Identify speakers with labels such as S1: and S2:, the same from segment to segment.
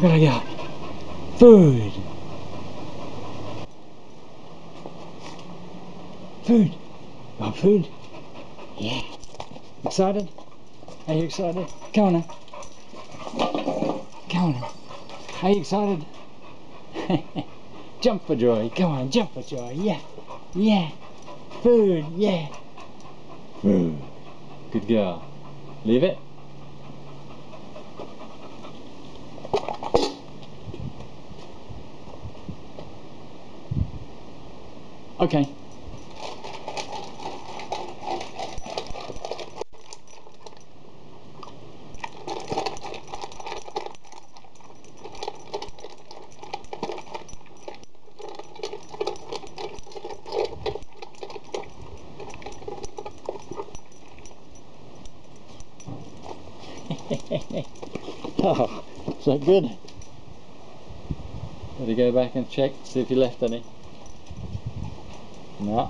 S1: Where I go? Food. Food. You want food? Yeah. Excited? Are you excited? Come on now. Come on now. Are you excited? Jump for joy. Come on, jump for joy. Yeah. Yeah. Food. Yeah. Food. Good girl. Leave it. Okay. Oh, is that good? Better go back and check, see if you left any. No.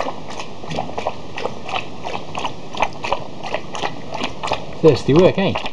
S1: Thirsty work, eh?